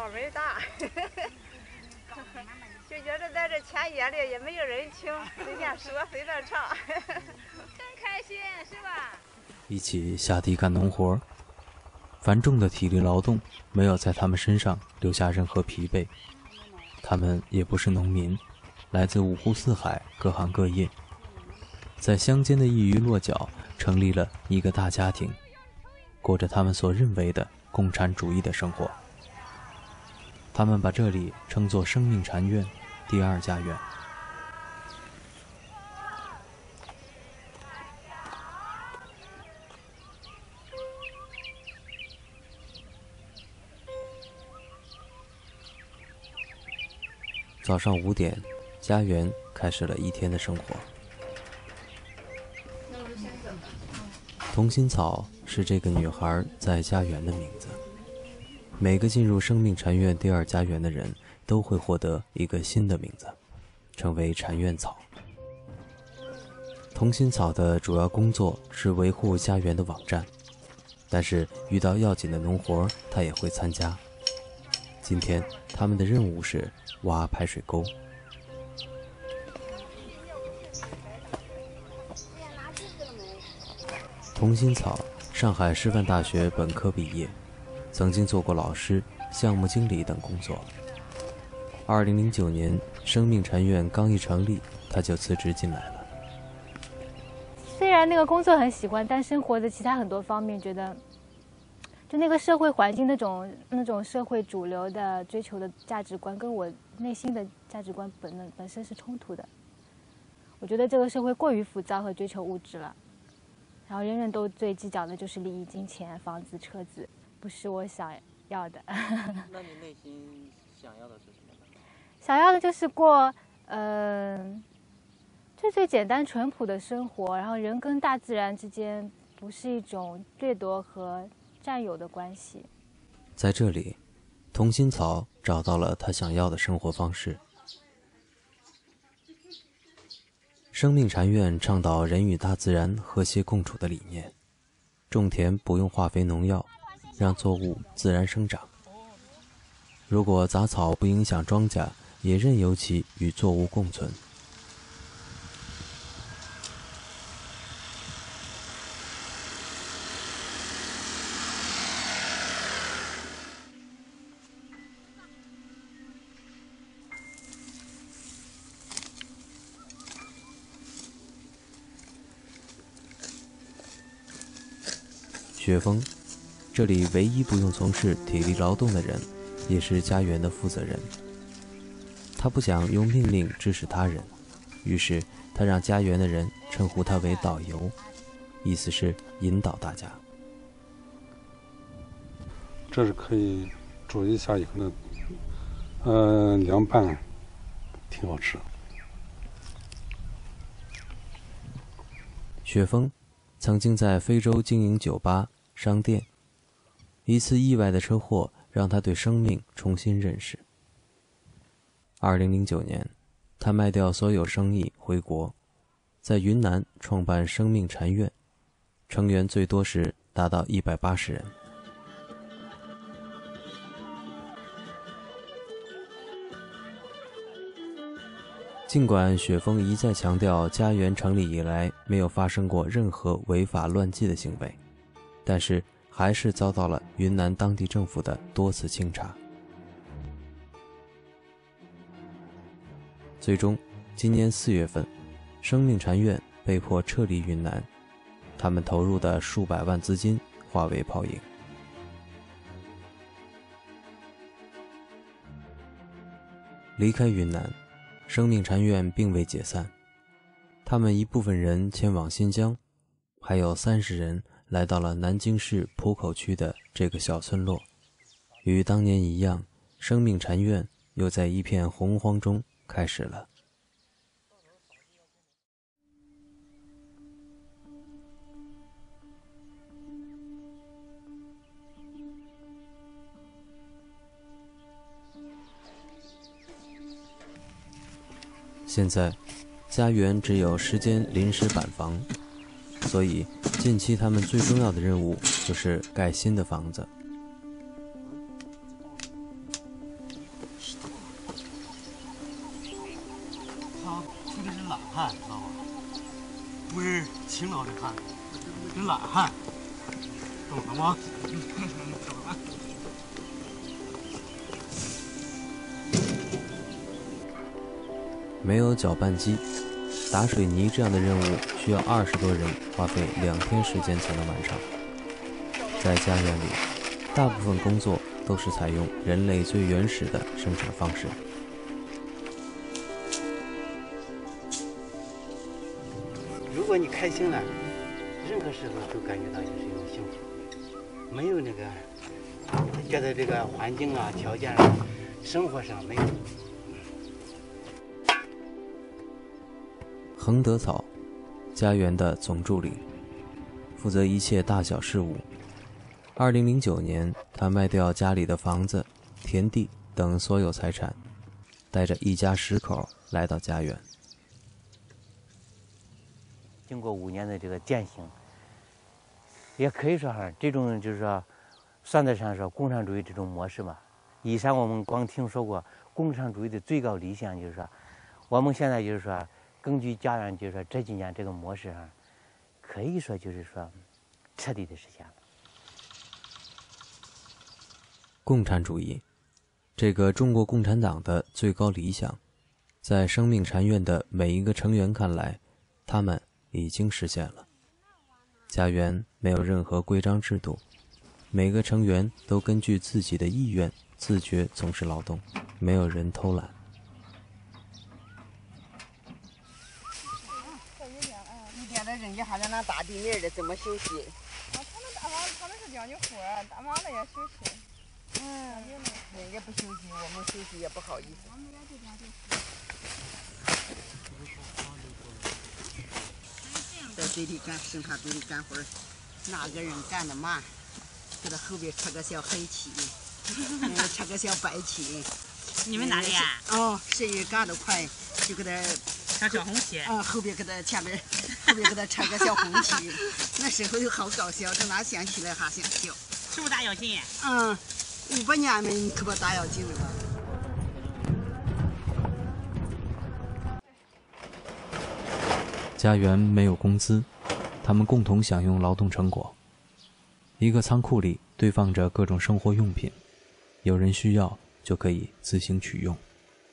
没大，就觉得在这前夜里也没有人听，随便说随便唱，真开心是吧？ 一起下地干农活，繁重的体力劳动没有在他们身上留下任何疲惫。他们也不是农民，来自五湖四海，各行各业，在乡间的一隅落脚成立了一个大家庭，过着他们所认为的共产主义的生活。他们把这里称作生命禅院第二家园。早上5点，家园开始了一天的生活。同心草是这个女孩在家园的名字。每个进入生命禅院第二家园的人都会获得一个新的名字，成为禅院草。同心草的主要工作是维护家园的网站，但是遇到要紧的农活他也会参加。今天他们的任务是挖排水沟。同心草上海师范大学本科毕业，曾经做过老师、项目经理等工作。2009年生命禅院刚一成立，他就辞职进来了。 虽然那个工作很喜欢，但生活的其他很多方面觉得就那个社会环境那种社会主流的追求的价值观跟我内心的价值观本身是冲突的。我觉得这个社会过于浮躁和追求物质了，然后人人都最计较的就是利益、金钱、房子、车子，不是我想要的。 那你内心想要的是什么呢？ 想要的就是过就最简单淳朴的生活，然后人跟大自然之间不是一种掠夺和占有的关系。 在这里，同心草找到了他想要的生活方式。生命禅院倡导人与大自然和谐共处的理念，种田不用化肥农药，让作物自然生长。如果杂草不影响庄稼，也任由其与作物共存。雪峰，这里唯一不用从事体力劳动的人，也是家园的负责人。他不想用命令指使他人，于是他让家园的人称呼他为导游，意思是引导大家。 这是可以煮一下以后的，凉拌，挺好吃。 雪峰曾经在非洲经营酒吧、商店，一次意外的车祸让他对生命重新认识。2009年，他卖掉所有生意回国，在云南创办生命禅院，成员最多时达到180人。尽管雪峰一再强调家园成立以来没有发生过任何违法乱纪的行为，但是还是遭到了云南当地政府的多次清查。最终，今年4月份，生命禅院被迫撤离云南，他们投入的数百万资金化为泡影。离开云南，生命禅院并未解散，他们一部分人前往新疆，还有30人来到了南京市浦口区的这个小村落。与当年一样，生命禅院又在一片洪荒中开始了。现在家园只有10间临时板房，所以近期他们最重要的任务就是盖新的房子。 汉，知道吗？不是勤劳的汉，是懒汉，懂了吗？懂了。 没有搅拌机，打水泥这样的任务需要20多人花费2天时间才能完成。在家园里，大部分工作都是采用人类最原始的生产方式。 如果你开心了，任何时候都感觉到就是一种幸福，没有那个觉得这个环境啊、条件啊、生活上没有。 恒德草，家园的总助理，负责一切大小事务。2009年，他卖掉家里的房子、田地等所有财产，带着一家10口来到家园。 经过5年的这个践行，也可以说这种就是说，算得上说共产主义这种模式嘛。以前我们光听说过共产主义的最高理想，就是说，我们现在就是说，根据家园就是说这几年这个模式可以说就是说，彻底的实现了。 共产主义，这个中国共产党的最高理想，在生命禅院的每一个成员看来，他们已经实现了。家园没有任何规章制度，每个成员都根据自己的意愿自觉从事劳动，没有人偷懒。 一天的人家还在那打地面的，怎么休息？ 他们是讲究活儿，打完了也休息。 人家不休息，我们休息也不好意思。在堆里干，生产堆里干活，哪个人干得慢，给他后边插个小黑旗，插个小白旗。 你们哪里呀？ 谁干得快，就给他插小红旗。 后边给他前边，后边给他插个小红旗。那时候好搞笑，这哪想起来还想笑。 是不是大跃进 ？500年没可把大跃进了吧？ 家园没有工资，他们共同享用劳动成果。一个仓库里堆放着各种生活用品，有人需要就可以自行取用。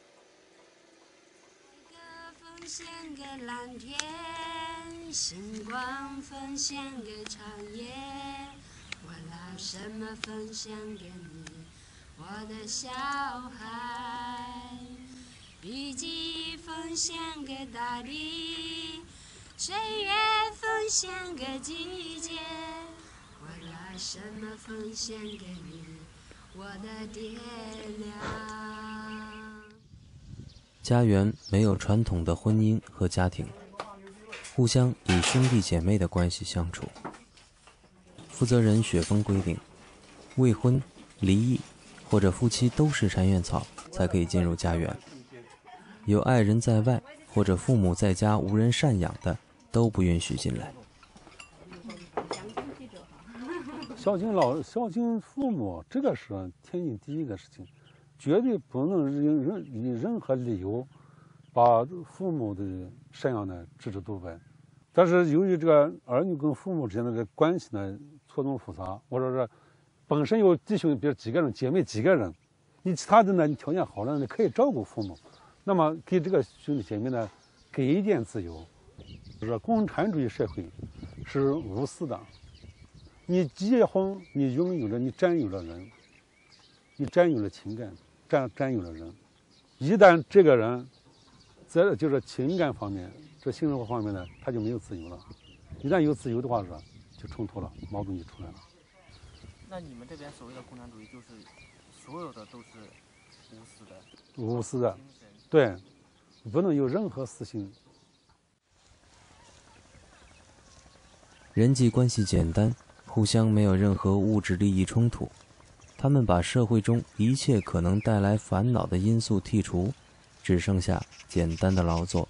奉献给蓝天，星光奉献给长夜，我拿什么奉献给你，我的小孩？笔记奉献给大地，岁月奉献给季节，我拿什么奉献给你，我的爹娘？ 家园没有传统的婚姻和家庭，互相以兄弟姐妹的关系相处。负责人雪峰规定，未婚、离异或者夫妻都是禅院草才可以进入家园。有爱人在外或者父母在家无人赡养的都不允许进来。 孝敬父母，这个是天经地义的事情，绝对不能以任何理由把父母的赡养呢置之度外。但是由于这个儿女跟父母之间的这个关系呢错综复杂，或者说本身有弟兄比如几个人，姐妹几个人，你其他的呢你条件好了，你可以照顾父母，那么给这个兄弟姐妹呢给一点自由。就是说共产主义社会是无私的，你结婚你拥有了，你占有了人，你占有了情感，占有了人，一旦这个人在就是情感方面这性生活方面呢他就没有自由了，一旦有自由的话就冲突了，矛盾就出来了。 那你们这边所谓的共产主义就是所有的都是无私的，对，不能有任何私心。 人际关系简单，互相没有任何物质利益冲突。他们把社会中一切可能带来烦恼的因素剔除，只剩下简单的劳作。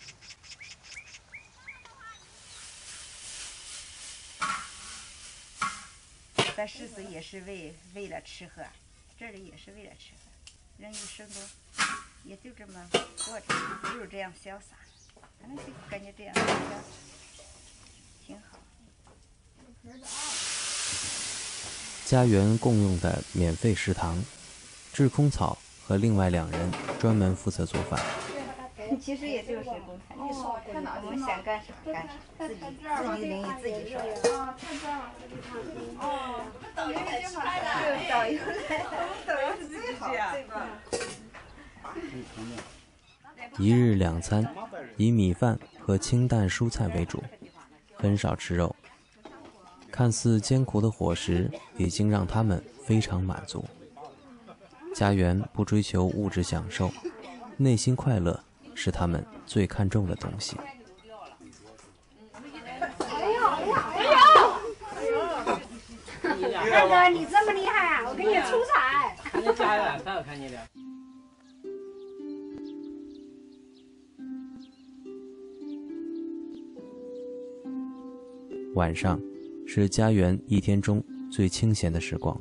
咱10岁也是为了吃喝，这里也是为了吃喝，人一生都也就这么过着，就是这样潇洒。 反正就感觉这样挺好。 家园共用的免费食堂，志空草和另外2人专门负责做饭。 其实也就是公餐，我们想干什么干什么，自己领域自己说。哦，导游来了，导游来了，导游是最好对吧？ 一日2餐，以米饭和清淡蔬菜为主，很少吃肉。看似艰苦的伙食已经让他们非常满足。家园不追求物质享受，内心快乐是他们最看重的东西。 大哥，你这么厉害啊！我给你出彩。 看你家园，才要看你的。 晚上是家园一天中最清闲的时光。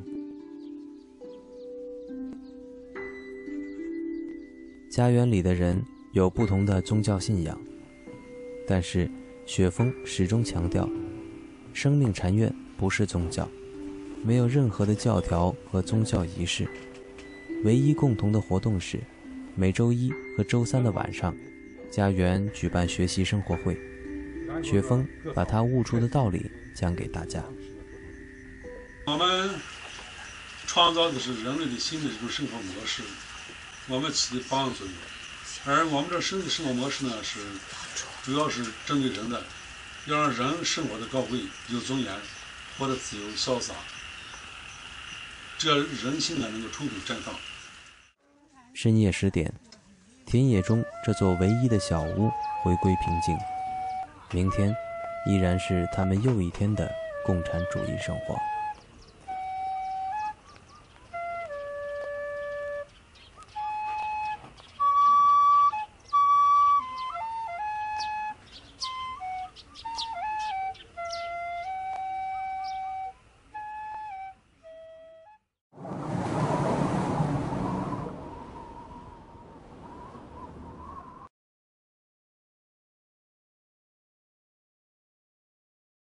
家园里的人有不同的宗教信仰，但是雪峰始终强调，生命禅院不是宗教，没有任何的教条和宗教仪式，唯一共同的活动是每周1和周3的晚上，家园举办学习生活会，雪峰把他悟出的道理讲给大家。 我们创造的是人类的新的这种生活模式，我们起的帮助作用。而我们这生活模式呢，是主要是针对人的，要让人生活的高贵、有尊严，活得自由潇洒，这样人心呢能够充分绽放。 深夜10点，田野中这座唯一的小屋回归平静。明天依然是他们又一天的共产主义生活。